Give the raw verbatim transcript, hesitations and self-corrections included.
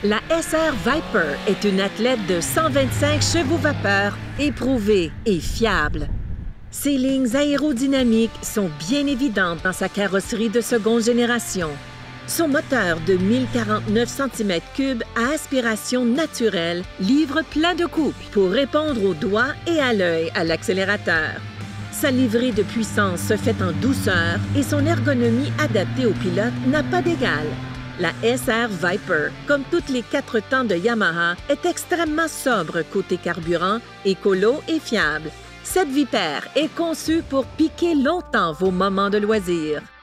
La S R Viper est une athlète de cent vingt-cinq chevaux vapeur, éprouvée et fiable. Ses lignes aérodynamiques sont bien évidentes dans sa carrosserie de seconde génération. Son moteur de mille quarante-neuf centimètres cubes à aspiration naturelle livre plein de couple pour répondre au doigt et à l'œil à l'accélérateur. Sa livrée de puissance se fait en douceur et son ergonomie adaptée au pilote n'a pas d'égal. La S R Viper, comme toutes les quatre temps de Yamaha, est extrêmement sobre côté carburant, écolo et fiable. Cette vipère est conçue pour piquer longtemps vos moments de loisirs.